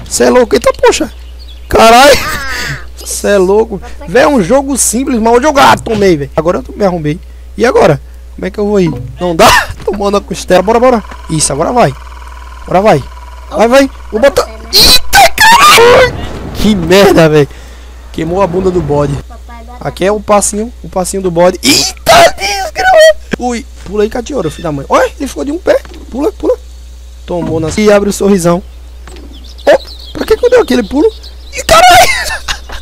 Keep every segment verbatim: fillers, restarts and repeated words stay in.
Você é louco? Eita, poxa. Caralho. Você é louco. Véi, é um jogo simples, mal jogado. Tomei, velho. Agora eu me arrumei. E agora? Como é que eu vou ir? Não dá? Tomando a costela. Bora, bora. Isso, agora vai. Agora vai. Vai, vai. Vou botar. Eita, caralho. Que merda, velho. Queimou a bunda do bode. Aqui é o passinho. O passinho do bode. Eita, desgraça. Ui. Pula aí, Catiora, filho da mãe. Olha, ele ficou de um pé. Pula, pula. Tomou na... E abre o sorrisão. Oh, pra que que eu dei aquele pulo? Ih, caralho.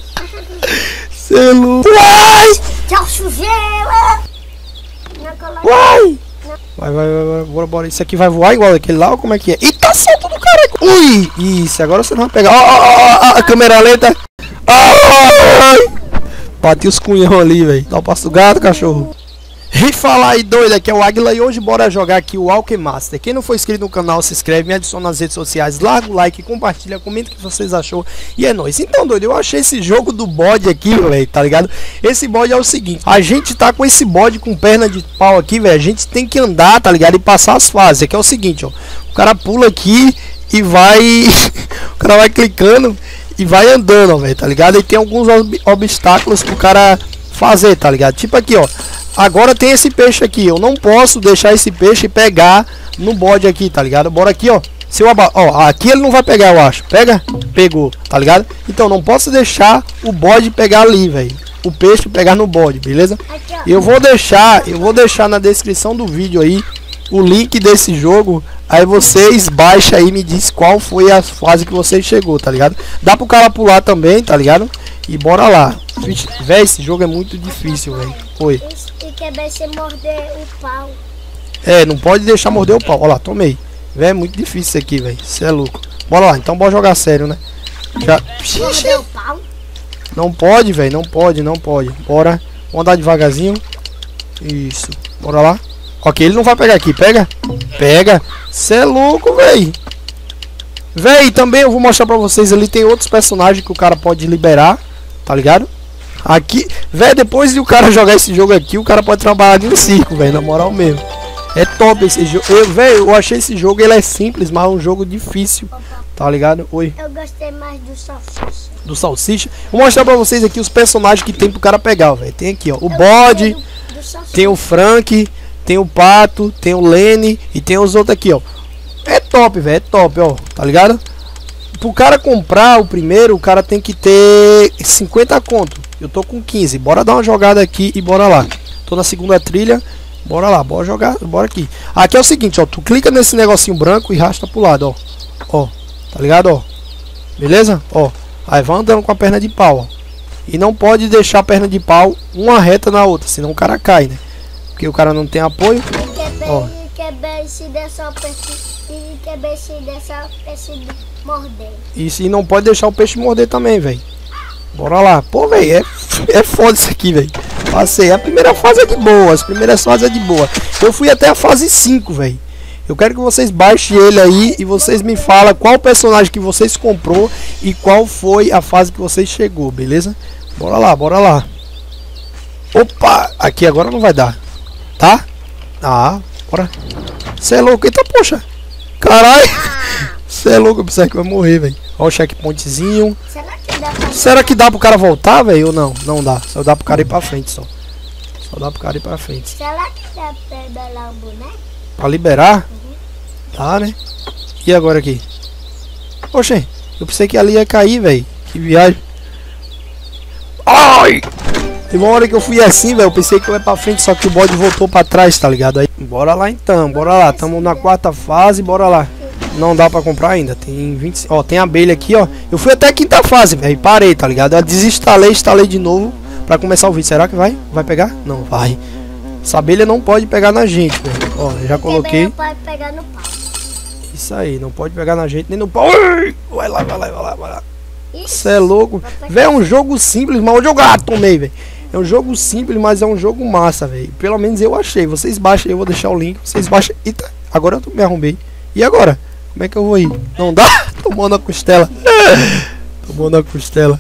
Celu. Uai. Tchau, sujeira. Uai. Vai, vai, vai, vai. Bora, bora. Isso aqui vai voar igual aquele lá ou como é que é? Ih, tá solto do caralho. Ui. Isso, agora você não vai pegar. Ó, ó, ó, a câmera lenta. Ai. Bati os cunhão ali, velho. Dá o passo do gato, cachorro. E fala aí, doido, aqui é o Águila e hoje bora jogar aqui o Alchemaster. Quem não for inscrito no canal, se inscreve, me adiciona nas redes sociais, larga o like, compartilha, comenta o que vocês achou e é nóis. Então, doido, eu achei esse jogo do bode aqui, velho, tá ligado? Esse bode é o seguinte, a gente tá com esse bode com perna de pau aqui, velho, a gente tem que andar, tá ligado? E passar as fases, que é o seguinte, ó, o cara pula aqui e vai, o cara vai clicando e vai andando, velho, tá ligado? E tem alguns ob obstáculos pro cara fazer, tá ligado? Tipo aqui, ó. Agora tem esse peixe aqui, eu não posso deixar esse peixe pegar no bode aqui, tá ligado? Bora aqui, ó. Se eu aba... ó, aqui ele não vai pegar, eu acho. Pega? Pegou, tá ligado? Então não posso deixar o bode pegar ali, velho. O peixe pegar no bode, beleza? Eu vou deixar, eu vou deixar na descrição do vídeo aí o link desse jogo. Aí vocês baixam aí e me diz qual foi a fase que você chegou, tá ligado? Dá pro cara pular também, tá ligado? E bora lá. Véi, esse jogo é muito difícil, velho. Oi. E quer ver você morder o pau. É, não pode deixar morder o pau. Olha lá, tomei. Véi, é muito difícil isso aqui, velho. Você é louco. Bora lá, então bora jogar sério, né? Já... Morder o pau? Não pode, velho. Não pode, não pode. Bora. Vamos andar devagarzinho. Isso. Bora lá. Ok, ele não vai pegar aqui. Pega? Pega. Você é louco, velho. Véi, também eu vou mostrar pra vocês ali. Tem outros personagens que o cara pode liberar. Tá ligado? Aqui, velho, depois de o cara jogar esse jogo aqui, o cara pode trabalhar de um circo, velho, na moral mesmo. É top esse jogo. Eu, velho, eu achei esse jogo, ele é simples, mas é um jogo difícil. Tá ligado? Oi. Eu gostei mais do salsicha. Do salsicha. Vou mostrar pra vocês aqui os personagens que tem pro cara pegar, velho. Tem aqui, ó, o bode, do, do tem o Frank, tem o Pato, tem o Lenny e tem os outros aqui, ó. É top, velho, é top, ó. Tá ligado? Pro cara comprar o primeiro, o cara tem que ter cinquenta conto. Eu tô com quinze. Bora dar uma jogada aqui e bora lá. Tô na segunda trilha. Bora lá, bora jogar, bora aqui. Aqui é o seguinte, ó. Tu clica nesse negocinho branco e arrasta pro lado, ó. Ó, tá ligado, ó? Beleza? Ó. Aí vai andando com a perna de pau, ó. E não pode deixar a perna de pau uma reta na outra, senão o cara cai, né? Porque o cara não tem apoio. Ó. E quer ver se dessa peixe morder. Isso, e não pode deixar o peixe morder também, velho. Bora lá. Pô, velho, é, é foda isso aqui, velho. Passei. A primeira fase é de boa. As primeiras fases é de boa. Eu fui até a fase cinco, velho. Eu quero que vocês baixem ele aí e vocês me falam qual personagem que vocês comprou e qual foi a fase que vocês chegou, beleza? Bora lá, bora lá. Opa! Aqui agora não vai dar. Tá? Ah, bora. Você é louco. Eita, poxa. Caralho. Você é louco. Eu pensei que vai morrer, velho. Ó o checkpointzinho. Será que dá pra... Será que dá pro cara voltar, velho? Ou não? Não dá. Só dá pro cara ir pra frente, só. Só dá pro cara ir pra frente. Será que dá pra liberar o boneco? Pra liberar? Uhum. Tá, né? E agora aqui? Oxê, eu pensei que ali ia cair, velho. Que viagem. Ai! Teve uma hora que eu fui assim, velho. Eu pensei que eu ia pra frente, só que o bode voltou pra trás, tá ligado? Aí, bora lá então, bora lá. Tamo na quarta fase, bora lá. Não dá pra comprar ainda. Tem vinte. Ó, tem abelha aqui, ó. Eu fui até a quinta fase, velho. Parei, tá ligado? Eu desinstalei, instalei de novo pra começar o vídeo. Será que vai? Vai pegar? Não, vai. Essa abelha não pode pegar na gente, velho. Ó, já coloquei. Não pode pegar no pau. Isso aí, não pode pegar na gente nem no pau. Vai lá, vai lá, vai lá, vai lá. Você é louco. Velho, é um jogo simples, mal jogado. Tomei, velho. É um jogo simples, mas é um jogo massa, velho. Pelo menos eu achei. Vocês baixem, eu vou deixar o link. Vocês baixem. Eita, agora eu me arrumei. E agora? Como é que eu vou ir? Não dá? Tomando a costela. Tomando a costela.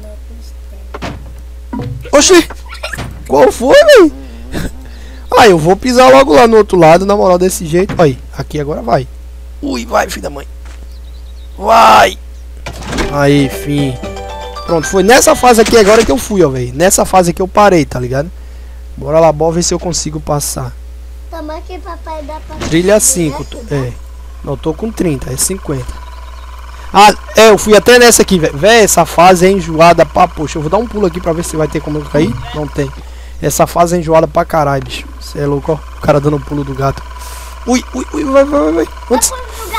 Oxi! Qual foi, velho? Ah, eu vou pisar logo lá no outro lado, na moral, desse jeito. Aí, aqui agora vai. Ui, vai, filho da mãe. Vai! Aí, fim. Pronto, foi nessa fase aqui agora que eu fui, ó, velho. Nessa fase aqui eu parei, tá ligado? Bora lá, bora ver se eu consigo passar. Toma aqui, papai, dá pra... Trilha cinco, é. Não, tô com trinta, é cinquenta. Ah, é, eu fui até nessa aqui, velho. Véi, essa fase é enjoada pra... Poxa, eu vou dar um pulo aqui pra ver se vai ter como eu cair. Não tem. Essa fase é enjoada pra caralho, bicho. Você é louco, ó. O cara dando um pulo do gato. Ui, ui, ui, vai, vai, vai, vai. Antes...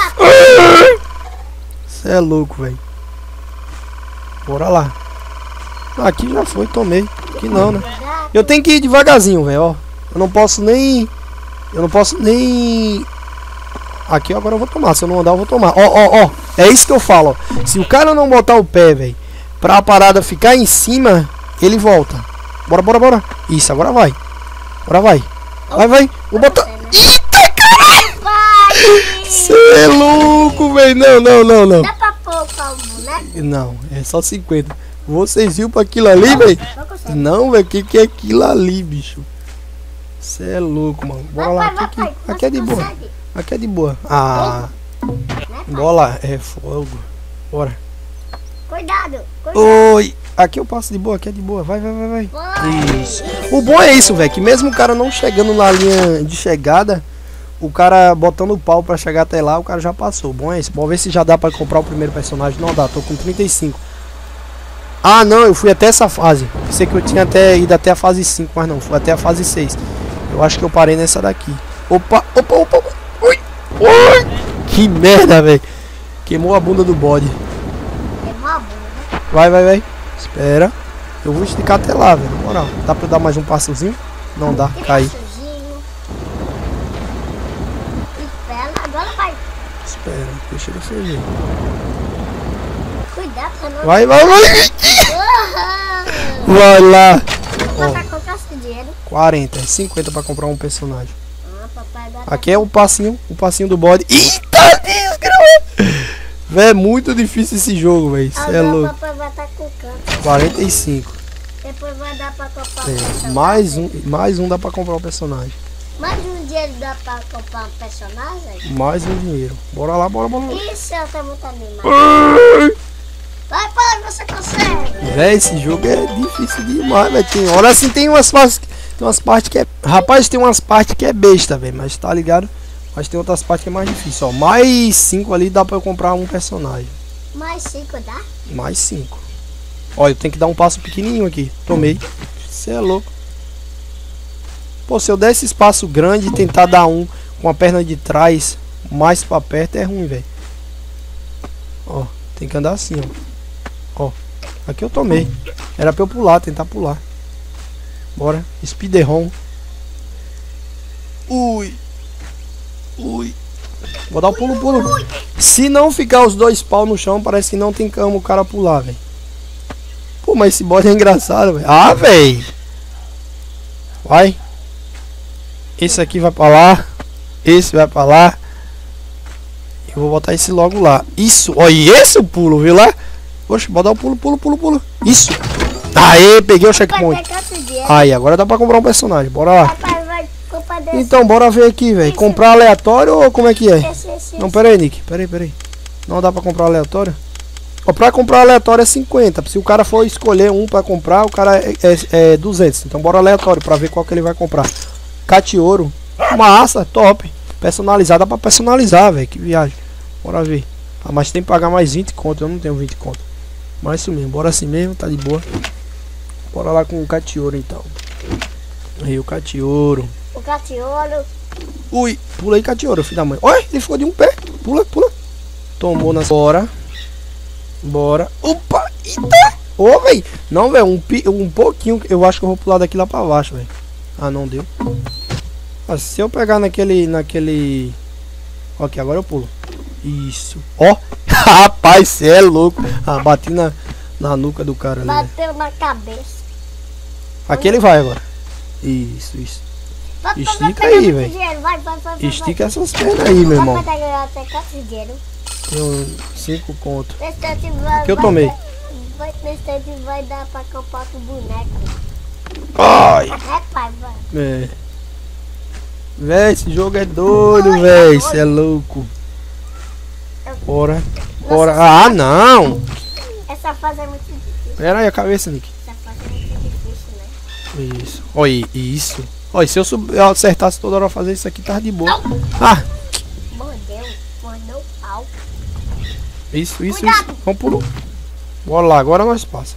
Você é louco, velho. Bora lá. Ah, aqui já foi, tomei. Aqui não, né? Eu tenho que ir devagarzinho, velho, ó. Eu não posso nem... Eu não posso nem... Aqui agora eu vou tomar. Se eu não andar, eu vou tomar. Ó, ó, ó. É isso que eu falo, ó. Se o cara não botar o pé, velho, pra a parada ficar em cima, ele volta. Bora, bora, bora. Isso, agora vai. Agora vai. Vai, vai. Vou botar... Eita, caralho! Você é louco, velho. Não, não, não, não. Dá pra pôr o palmo, né? Não, é só cinquenta. Vocês viram pra aquilo ali, velho? Não, velho. O que, que é aquilo ali, bicho? Você é louco, mano. Bora lá. Aqui, aqui. Aqui é de boa. Aqui é de boa. Ah. Bora lá. É fogo. Bora. Cuidado. Oi. Aqui eu passo de boa. Aqui é de boa. Vai, vai, vai, vai. Isso. O bom é isso, velho. Que mesmo o cara não chegando na linha de chegada, o cara botando o pau pra chegar até lá, o cara já passou. Bom é isso. Vamos ver se já dá pra comprar o primeiro personagem. Não dá. Tô com trinta e cinco. Ah, não. Eu fui até essa fase. Pensei que eu tinha até ido até a fase cinco, mas não. Fui até a fase seis. Eu acho que eu parei nessa daqui. Opa, opa, opa, opa. Ui, ui. Que merda, velho. Queimou a bunda do bode. Queimou a bunda. Vai, vai, vai. Espera. Eu vou esticar até lá, velho. Na moral. Dá pra eu dar mais um passozinho? Não dá, cai. Espera, agora vai. Espera, deixa eu ver. Cuidado, pra não... Vai, vai, vai. Vai lá. Papai, comprar esse dinheiro. quarenta, cinquenta pra comprar um personagem. Ah, papai, agora... Aqui é o passinho, o passinho do bode. Eita, desgraça. Véi, é muito difícil esse jogo, velho. Isso é louco. Papai vai estar com canto. quarenta e cinco. Depois vai dar pra comprar um É, personagem. mais um, mais um dá pra comprar um personagem. Mais um dinheiro dá pra comprar um personagem? Mais um dinheiro. Bora lá, bora, bora. Isso, eu tô muito animado. Vai, pai, você consegue. Véi, esse jogo é difícil demais, velho. Tem hora assim, tem umas partes, tem umas partes que é... Rapaz, tem umas partes que é besta, velho. Mas tá ligado? Mas tem outras partes que é mais difícil, ó. Mais cinco ali dá pra eu comprar um personagem. Mais cinco dá? Mais cinco. Olha, eu tenho que dar um passo pequenininho aqui. Tomei. Você é louco. Pô, se eu der esse espaço grande e tentar dar um com a perna de trás mais pra perto é ruim, velho. Ó, tem que andar assim, ó. Ó, aqui eu tomei. Era pra eu pular, tentar pular. Bora, speederhome. Ui. Ui. Vou dar o pulo, pulo. Se não ficar os dois pau no chão, parece que não tem como o cara pular, velho. Pô, mas esse bode é engraçado, velho. Ah, velho. Vai. Esse aqui vai pra lá. Esse vai pra lá. Eu vou botar esse logo lá. Isso. Olha esse o pulo, viu lá? Poxa, bora dar o pulo, pulo, pulo, pulo. Isso. Aê, peguei o checkpoint. Aí, agora dá pra comprar um personagem. Bora lá. Papai vai comprar desse. Então, bora ver aqui, velho. Comprar aleatório ou como é que é? Esse, esse, Não, pera aí, Nick. Pera aí, pera aí. Não dá pra comprar aleatório? Ó, pra comprar aleatório é cinquenta. Se o cara for escolher um pra comprar, o cara é, é, é duzentos. Então bora aleatório pra ver qual que ele vai comprar. Catioro. Massa, top. Personalizada pra personalizar, velho. Que viagem. Bora ver. Ah, mas tem que pagar mais vinte conto. Eu não tenho vinte conto. Mas isso mesmo. Bora assim mesmo, tá de boa. Bora lá com o Catioro então. Aí o Catioro. O Catioro. Ui, pula aí, Catioro, filho da mãe. Olha, ele ficou de um pé. Pula, pula. Tomou na... Bora. Bora. Opa, eita. Ô, velho. Não, velho, um, um pouquinho. Eu acho que eu vou pular daqui lá pra baixo, velho. Ah, não deu. Ah, se eu pegar naquele... Naquele... Ok, agora eu pulo. Isso. Ó. Rapaz, cê é louco. Ah, bati na, na nuca do cara ali. Bateu na cabeça. Aqui ele vai agora. Isso, isso. Vai, vai, Estica vai, aí, vai, velho. vai, vai, vai, vai, Estica essas pernas aí, meu irmão. Vai pegar até quanto dinheiro? Tenho cinco conto. Nesse vai, Que eu vai, tomei. Vai, nesse vai dar pra comprar com boneco. Ai. É, pai, vai. É. Véi, esse jogo é doido, véi. Você é louco. Bora. Bora. Ah, não. Essa fase é muito difícil. Pera aí a cabeça, Nick. Essa fase é muito difícil, né? Isso. Olha isso. Olha, se eu, sub... eu acertasse toda hora fazer isso aqui, tava de boa. Não. Ah! Mordeu, mordeu o pau. Isso, isso, Cuidado. isso. Vamos por um. Bora lá, agora nós passa.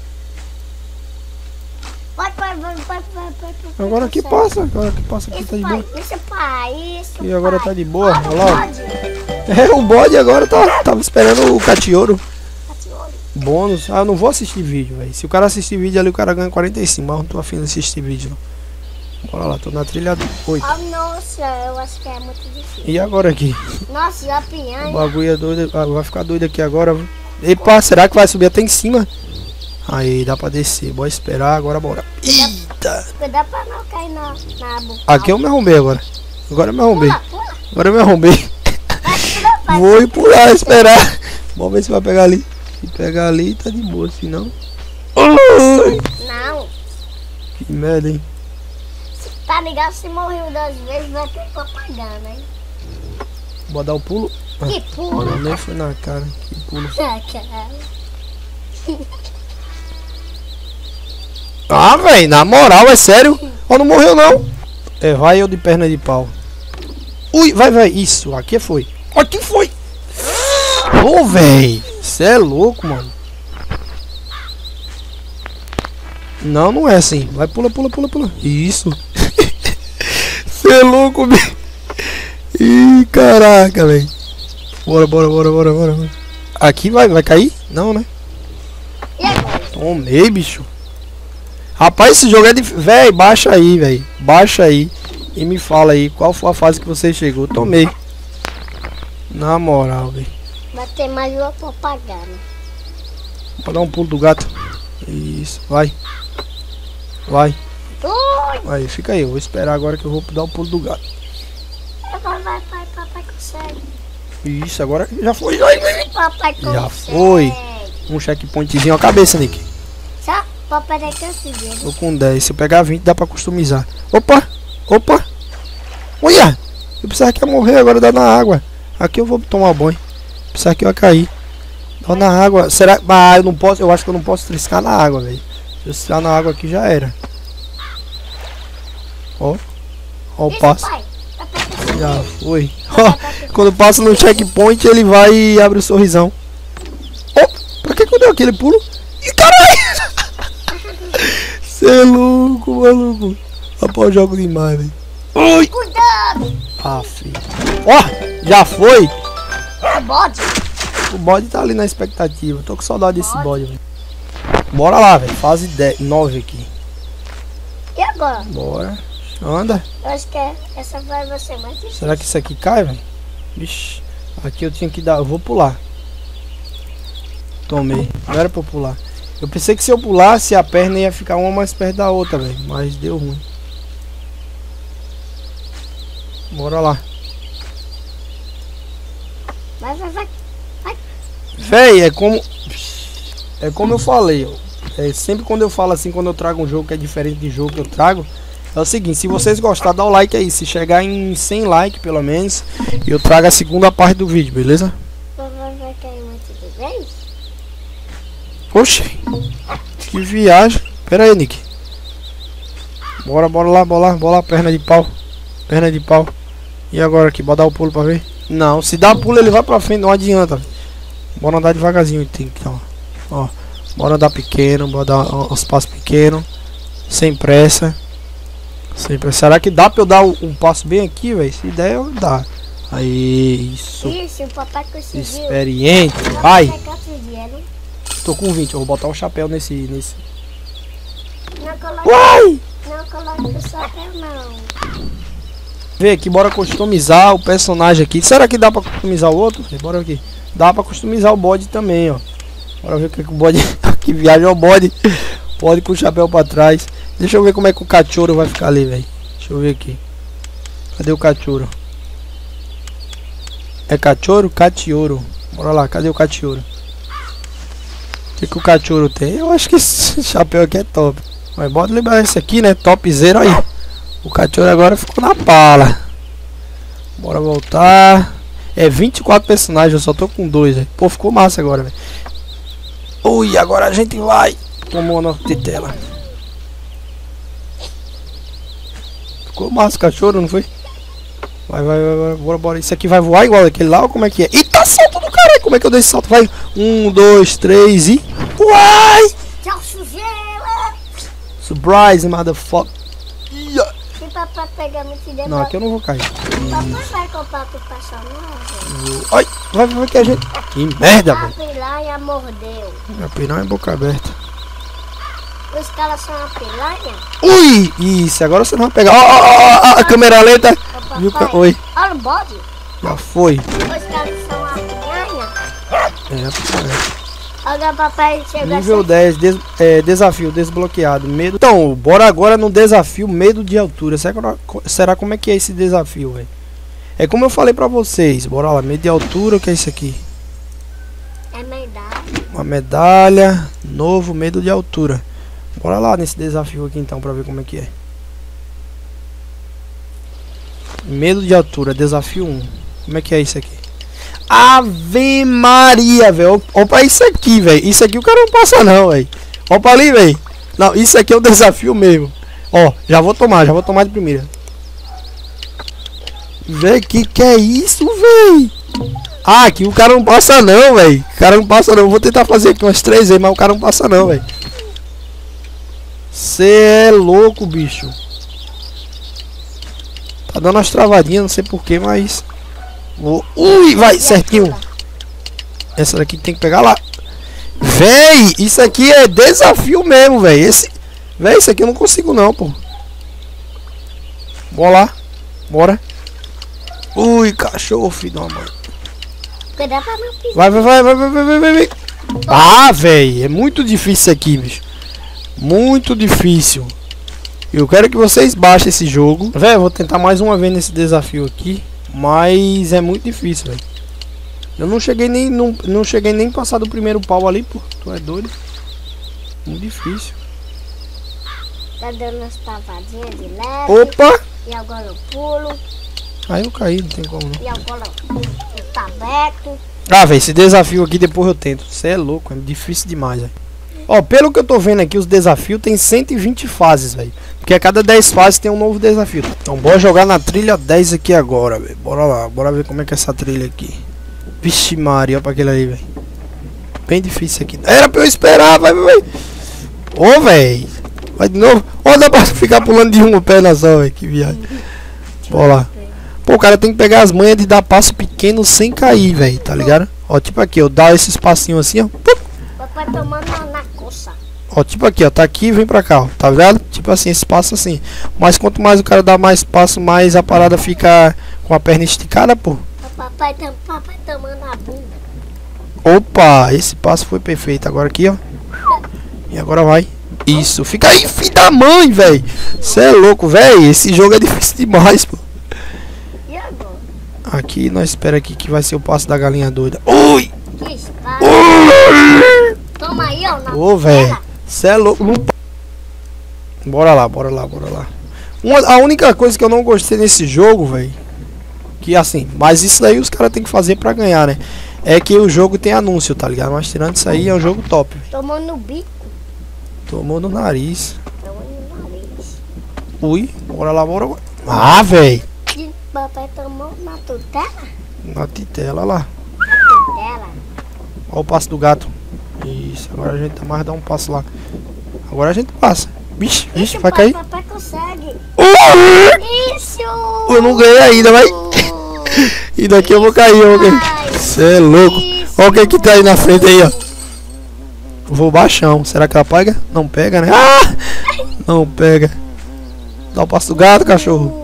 Vai, vai, vai, vai, vai, vai. Agora que passa, agora que passa aqui Isso, tá de pai, boa. isso, pai, isso, E agora pai. tá de boa, Olha, olha lá. pode. É, o bode agora tá, tava esperando o catiouro. Tá de olho. Bônus. Ah, eu não vou assistir vídeo, velho. Se o cara assistir vídeo ali, o cara ganha quarenta e cinco. Mas eu não tô afim de assistir vídeo, não. Bora lá, tô na trilha oito. Oh, nossa, eu acho que é muito difícil. E agora aqui? Nossa, já O pianha. bagulho é doido. Ah, vai ficar doido aqui agora. viu? Epa, será que vai subir até em cima? Aí, dá pra descer. Bora esperar, agora bora. Eita! Cuidado pra não cair na, na boca. Aqui eu me arrombei agora. Agora eu me arrombei. Pula, pula. Agora eu me arrombei. Vai, pula, vai. Vou ir pular, esperar. Vamos ver se vai pegar ali. Se pegar ali, tá de boa. Se não. Ai, Não, que merda, hein? tá ligado? Se morreu duas vezes, vai ter que pagar, né? Bora dar o pulo. Ah, Que pulo. não, nem foi na cara. Que pulo. Ah, cara. Ah, velho, na moral, é sério? Ó, não morreu não. É, vai eu de perna de pau. Ui, vai, vai. Isso, aqui foi. Aqui foi. Ô, velho. Você é louco, mano. Não, não é assim. Vai, pula, pula, pula, pula. Isso. Você é louco, velho. Ih, caraca, velho. Bora, bora, bora, bora, bora, bora. Aqui vai, vai cair? Não, né? E agora? Tomei, bicho. Rapaz, esse jogo é de... Véi, baixa aí, velho. Baixa aí. E me fala aí qual foi a fase que você chegou. Tomei. Na moral, velho. Vai ter mais uma pra pagar, né? Vou dar um pulo do gato. Isso, vai. Vai. Ui! Aí, fica aí. Eu vou esperar agora que eu vou dar o pulo do gato. Vai, vai, vai, papai consegue. Isso, agora já foi. Ai, ai. Papai consegue. Já foi. Um checkpointzinho a cabeça, Nick. Só papai vai conseguir. Tô com dez. Se eu pegar vinte, dá pra customizar. Opa! Opa! Olha! Eu pensava que ia morrer, agora dá na água. Aqui eu vou tomar banho. Pensava que eu ia cair. Dá na água. Será que. Ah, eu não posso. Eu acho que eu não posso triscar na água, velho. Se eu triscar na água aqui já era. Ó. Ó o Isso, passo. pai. Papai conseguiu. Já foi. Ó, quando passa no checkpoint, ele vai e abre o sorrisão. Ó, pra que que eu dei aquele pulo? Ih, caralho! Cê é louco, maluco. Rapaz, eu jogo demais, velho. Ui! Cuidado! Ah, filho. Ó, já foi. É bode. O bode tá ali na expectativa. Tô com saudade desse bode, velho. Bora lá, velho. Fase dez, nove aqui. E agora? Bora. Anda. Eu acho que é- essa vai ser mais difícil. Será que isso aqui cai, velho? Vixe. Aqui eu tinha que dar. Eu vou pular. Tomei. Não era pra eu pular. Eu pensei que se eu pulasse a perna ia ficar uma mais perto da outra, velho. Mas deu ruim. Bora lá. Vai, vai, vai. Véi, é como. É como eu falei, ó. É, sempre quando eu falo assim, quando eu trago um jogo que é diferente de jogo que eu trago, é o seguinte, se vocês gostarem, dá o like aí. Se chegar em cem likes pelo menos, eu trago a segunda parte do vídeo, beleza? Vai, vai, vai cair muito de vez? Oxi, que viagem. Pera aí, Nick. Bora, bora lá, bora lá, bora lá, perna de pau. Perna de pau. E agora aqui, bora dar o pulo pra ver? Não, se dá pulo ele vai pra frente, não adianta. Bora andar devagarzinho, tem que então. Ó, bora andar pequeno, bora dar uns passos pequenos. Sem pressa. Sem pressa. Será que dá pra eu dar um, um passo bem aqui, velho? Se der, eu dá. Aí, isso. Isso, o papai conseguiu. Experiente. Vamos Vai. pegar outro dia, né? Tô com vinte, eu vou botar o chapéu nesse. nesse. Não coloca, Uai! não coloca o chapéu, não. Vê aqui, bora customizar o personagem aqui. Será que dá pra customizar o outro? Bora aqui. Dá pra customizar o bode também, ó. Bora ver o que, que o bode. Que viagem é o bode. Pode com o chapéu pra trás. Deixa eu ver como é que o cachorro vai ficar ali, velho. Deixa eu ver aqui. Cadê o cachorro? É cachorro? Catioro. Bora lá, cadê o cachorro? O que, que o cachorro tem? Eu acho que esse chapéu aqui é top. Mas bora lembrar esse aqui, né? Topzera aí. O cachorro agora ficou na pala. Bora voltar. É vinte e quatro personagens, eu só tô com dois, velho. Pô, ficou massa agora, velho. Ui, agora a gente vai. Tomou a nossa titela. Ficou massa o cachorro, não foi? Vai, vai, vai, vai, bora, bora. Isso aqui vai voar igual aquele lá ou como é que é? E tá salto do caralho, como é que eu dei esse salto? Vai, um, dois, três e... Uai! Tchau, sujeira! Surprise, motherfucker. Se papai pegar me te Não, devolve. aqui eu não vou cair. Papai vai comprar pro personagem. Ai, vai, vai que a gente... Que merda, A velho. piranha mordeu. A piranha é boca aberta. Os caras são uma piranha? Ui! Isso, agora você não vai pegar. Ó, ó, ó, ó, a câmera lenta. Ô, Viu? papai, Oi, olha o bode. já foi. Os caras são uma piranha. É, é. Olha, papai chegou Nível a ser... dez, des, é, desafio desbloqueado. Medo. Então, bora agora no desafio medo de altura. Será, será como é que é esse desafio, velho? É como eu falei pra vocês. Bora lá, medo de altura, o que é isso aqui? É medalha. Uma medalha, novo, medo de altura. Bora lá nesse desafio aqui então pra ver como é que é. Medo de altura, desafio um. Como é que é isso aqui? Ave Maria, velho. Olha pra isso aqui, velho. Isso aqui o cara não passa não, velho. Olha pra ali, velho. Não, isso aqui é o desafio mesmo. Ó, já vou tomar, já vou tomar de primeira. Véi, que que é isso, véi? Ah, aqui o cara não passa não, velho. O cara não passa não. Vou tentar fazer aqui umas três vezes, mas o cara não passa não, velho. Cê é louco, bicho. Tá dando umas travadinhas, não sei porquê, mas... Vou... Ui, vai, certinho. Essa daqui tem que pegar lá. Véi, isso aqui é desafio mesmo, véi. Esse... Véi, isso aqui eu não consigo não, pô. Bora lá. Bora. Ui, cachorro, filho da mãe. Cuidado pra não pisar. Vai, vai, vai, vai, vai, vai, vai, vai. Ah, véi, é muito difícil isso aqui, bicho. Muito difícil. Eu quero que vocês baixem esse jogo. Véi, eu vou tentar mais uma vez nesse desafio aqui. Mas é muito difícil, velho. Eu não cheguei nem não, não cheguei nem passar do primeiro pau ali, pô. Tu é doido? Muito difícil. Tá dando umas travadinhas de leve. Opa! E agora eu pulo. Aí eu caí, não tem como não. E agora eu tá aberto. Ah, velho, esse desafio aqui depois eu tento. Você é louco, é difícil demais, velho. Ó, pelo que eu tô vendo aqui, os desafios tem cento e vinte fases, velho. Porque a cada dez fases tem um novo desafio. Então bora jogar na trilha dez aqui agora, velho. Bora lá, bora ver como é que é essa trilha aqui. Vixe Maria, olha pra aquele ali, velho. Bem difícil aqui. Era pra eu esperar, vai, vai, vai. Ô, velho. Vai de novo. Ó, dá pra ficar pulando de uma perna só, velho. Que viagem. Bora lá. Pô, o cara tem que pegar as manhas de dar passo pequeno sem cair, velho. Tá ligado? Ó, tipo aqui, eu dar esses passinhos assim, ó. Papai tomando na, na coça. Ó, tipo aqui, ó, tá aqui e vem pra cá, ó, tá vendo? Tipo assim, esse passo assim. Mas quanto mais o cara dá mais passo, mais a parada fica com a perna esticada, pô. Papai, tam, papai tomando a bunda. Opa, esse passo foi perfeito. Agora aqui, ó. E agora vai. Isso, fica aí, filho da mãe, velho. Cê é louco, velho. Esse jogo é difícil demais, pô. E agora? Aqui, nós espera aqui que vai ser o passo da galinha doida. Ui! Que espada. Toma aí, ó. Na Ô, velho. tela. Cê é louco. Não... Bora lá, bora lá, bora lá. Uma, a única coisa que eu não gostei nesse jogo, velho, que assim, mas isso daí os caras tem que fazer pra ganhar, né? É que o jogo tem anúncio, tá ligado? Mas tirando isso aí, é um jogo top, véio. Tomou no bico. Tomou no nariz. Tomou no nariz. Ui, bora lá, bora. Ah, velho. E papai tomou na tutela? Na titela, lá. Tutela. Olha o passo do gato. Isso, agora a gente tá mais dar um passo lá. Agora a gente passa. Vixe, vixe, vai cair. Papai consegue. Uh! Isso! Eu não ganhei ainda, vai. E daqui eu vou cair, eu vou cair. Cê é louco. Olha o que que tá aí na frente aí, ó. Vou baixão. Será que ela pega? Não pega, né? Ah! Não pega. Dá o passo do gato, cachorro.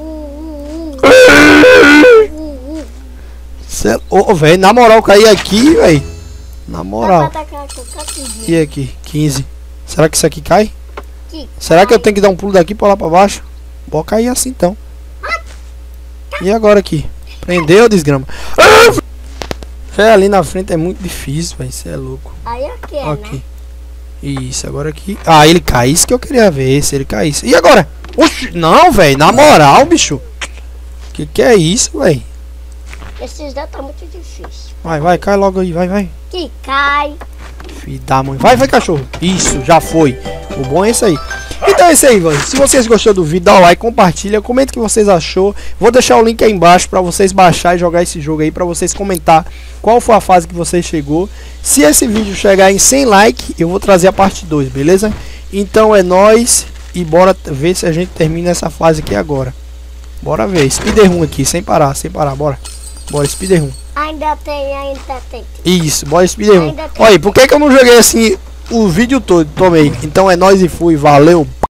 Cê... Ô, velho, na moral, cair aqui, velho. Na moral. Papai tá com capidinho. E aqui? quinze. Será que isso aqui cai? Que Será que eu cai. tenho que dar um pulo daqui pra lá pra baixo? Vou cair assim então. E agora aqui? Prendeu, desgrama. É, ali na frente é muito difícil, velho. Isso é louco. Aí aqui é, Aqui. né? Isso, agora aqui. Ah, ele cai. Isso que eu queria ver. Se ele caísse. E agora? Oxi, não, velho. Na moral, bicho. Que que é isso, velho? Esses dados tá muito difícil. Vai, vai, cai logo aí. Vai, vai. Que cai. Filho da mãe. Vai, vai, cachorro. Isso, já foi. O bom é isso aí. Então é isso aí, mano. Se vocês gostou do vídeo, dá o like, compartilha, comenta o que vocês achou. Vou deixar o link aí embaixo pra vocês baixar e jogar esse jogo aí, pra vocês comentar qual foi a fase que você chegou. Se esse vídeo chegar em cem likes, eu vou trazer a parte dois, beleza? Então é nóis e bora ver se a gente termina essa fase aqui agora. Bora ver. Speedrun aqui, sem parar, sem parar, bora. Bora, speedrun. Ainda tem, ainda tem. Isso, bora speedrun. Olha aí, por que que eu não joguei assim o vídeo todo? Tomei. Então é nóis e fui, valeu.